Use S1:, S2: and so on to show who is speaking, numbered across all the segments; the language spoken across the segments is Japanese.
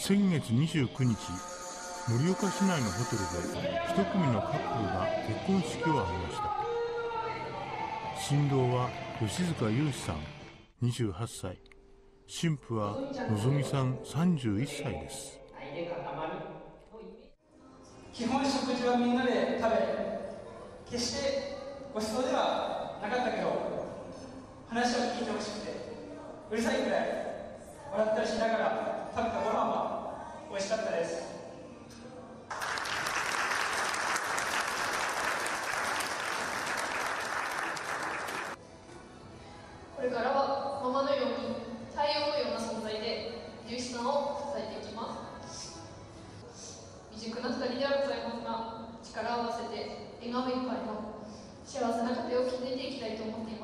S1: 先月29日、盛岡市内のホテルで一組のカップルが結婚式を挙げました。新郎は吉塚雄志さん28歳、新婦はのぞみさん31歳です。
S2: 基本食事はみんなで食べ、決してご馳走ではなかったけど、話を聞いてほしくて、うるさいくらい笑ったりしながら食べたご飯は美味しかったです。
S3: これからはママのように太陽のような存在で雄志さんを支えていきます。未熟な2人ではございますが、力を合わせて笑顔いっぱいの幸せな家庭を築いていきたいと思っています。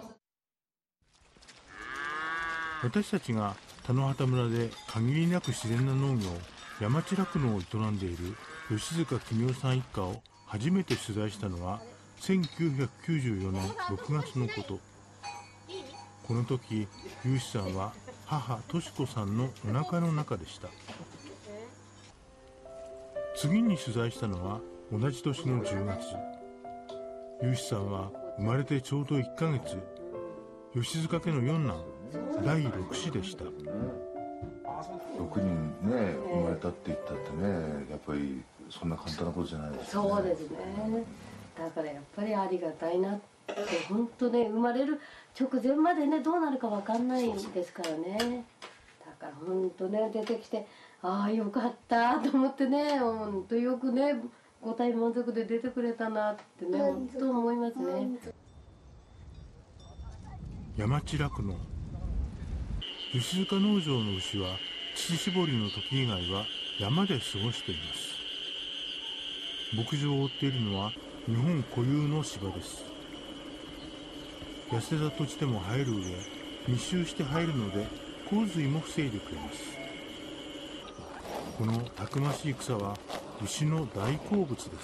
S1: 私たちが田野畑村で限りなく自然な農業、山地酪農を営んでいる吉塚公夫さん一家を初めて取材したのは1994年6月のこと。この時、雄志さんは母敏子さんのお腹の中でした。次に取材したのは同じ年の10月。雄志さんは生まれてちょうど1ヶ月、吉塚家の四男、第6子でした。
S4: 6人ね、生まれたって言ったってね、やっぱりそんな簡単なことじゃないですよね。
S5: そうですね。だからやっぱりありがたいなって、本当ね、生まれる直前までね、どうなるか分かんないですからね。だから本当ね、出てきて、ああよかったと思ってね、本当よくね、五体満足で出てくれたなってね、本当思いますね。
S1: 山地酪農、吉塚農場の牛は乳搾りの時以外は山で過ごしています。牧場を覆っているのは日本固有の芝です。痩せた土地でも生える上、密集して生えるので洪水も防いでくれます。このたくましい草は牛の大好物です。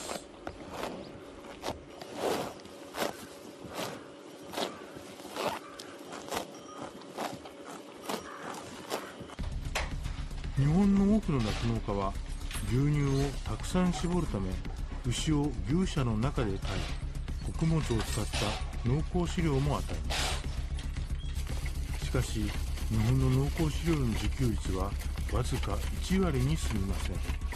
S1: 日本の多くの酪農家は牛乳をたくさん搾るため、牛を牛舎の中で飼い、穀物を使った農耕飼料も与えます。しかし日本の農耕飼料の自給率はわずか1割に過ぎません。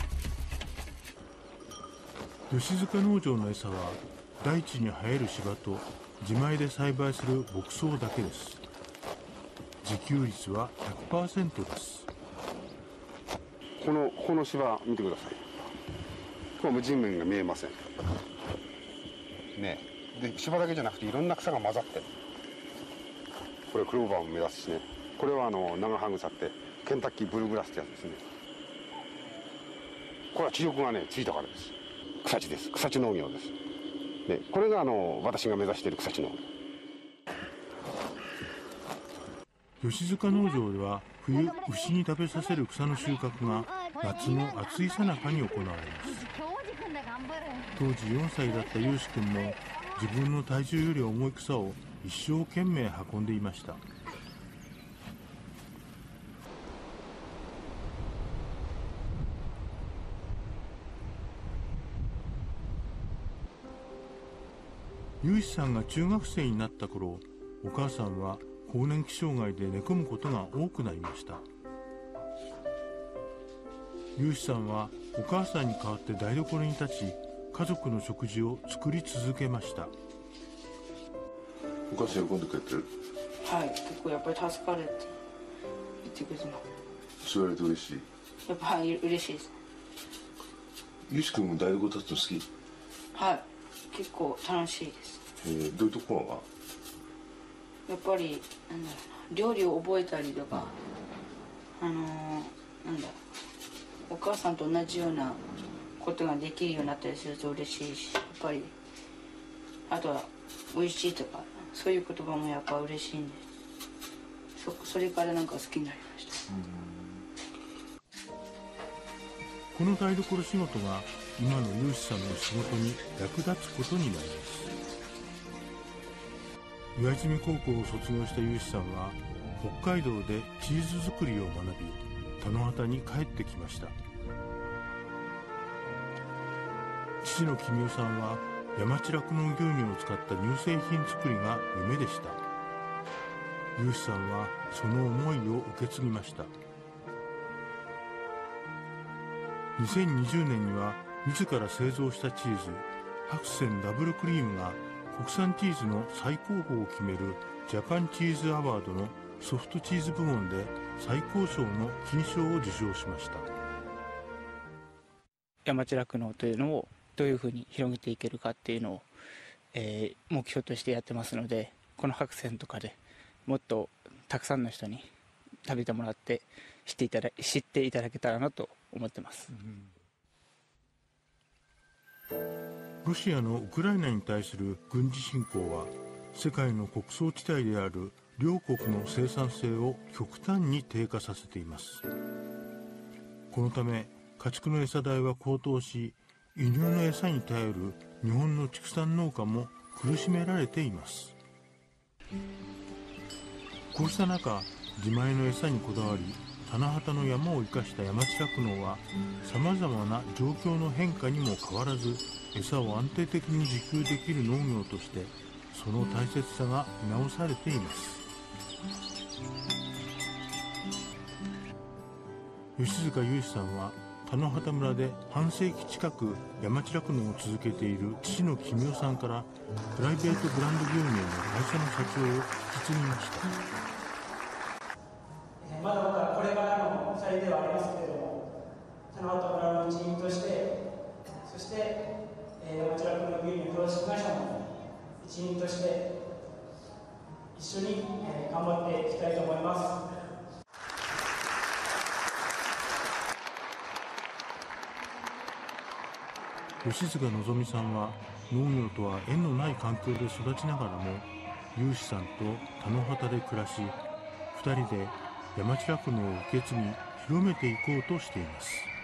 S1: 吉塚農場の餌は大地に生える芝と自前で栽培する牧草だけです。自給率は 100% です。
S6: この芝見てください。これも地面が見えませんね。で芝だけじゃなくていろんな草が混ざってる。これクローバーも目立つしね。これは長葉草ってケンタッキーブルーグラスってやつですね。これは地力がねついたからです。草地です。草地農業です。でこれが私が目指している草地農
S1: 業。吉塚農場では冬、牛に食べさせる草の収穫が夏の暑い最中に行われます。当時4歳だった雄志君も自分の体重より重い草を一生懸命運んでいました。雄志さんが中学生になった頃、お母さんは更年期障害で寝込むことが多くなりました。雄志さんはお母さんに代わって台所に立ち、家族の食事を作り続けました。
S4: お母さん喜んでくれてる？
S7: はい、結構やっぱり助かるって言ってくれてます。
S4: そう言われて嬉しい？
S7: やっぱはい、嬉しいです。
S4: 雄志君も台所立つの好き？
S7: はい、結構楽しいです。
S4: どういうところが？
S7: やっぱり料理を覚えたりとか、お母さんと同じようなことができるようになったりすると嬉しいし、やっぱりあとは美味しいとかそういう言葉もやっぱ嬉しいんです。それからなんか好きになりました。
S1: この台所仕事が今の雄志さんの仕事に役立つことになります。岩泉高校を卒業した雄志さんは北海道でチーズ作りを学び、 田野畑に帰ってきました。父の公夫さんは山地酪農牛乳を使った乳製品作りが夢でした。雄志さんはその思いを受け継ぎました。2020年には自ら製造したチーズ白泉ダブルクリームが国産チーズの最高峰を決めるジャパンチーズアワードのソフトチーズ部門で最高賞の金賞を受賞しました。
S8: 山地酪農というのをどういうふうに広げていけるかっていうのを、目標としてやってますので、この白泉とかでもっとたくさんの人に食べてもらって知っていただけたらなと思ってます。
S1: ロシアのウクライナに対する軍事侵攻は世界の穀倉地帯である両国の生産性を極端に低下させています。このため家畜の餌代は高騰し、輸入の餌に頼る日本の畜産農家も苦しめられています。こうした中、自前の餌にこだわり棚畑の山を生かした山地酪農はさまざまな状況の変化にも変わらず餌を安定的に自給できる農業としてその大切さが見直されています。吉塚雄志さんは田野畑村で半世紀近く山地酪農を続けている父の公夫さんからプライベートブランド牛乳の会社の社長を引き継ぎました。
S2: まだまだこれからの2人ではありますけれども、田野畑村の一員として、そして山地酪農牛乳株式会社の一員として一緒に頑張っていきたいと思います。
S1: 吉塚希さんは農業とは縁のない環境で育ちながらも雄志さんと田野畑で暮らし、2人で山地酪農を受け継ぎ広めていこうとしています。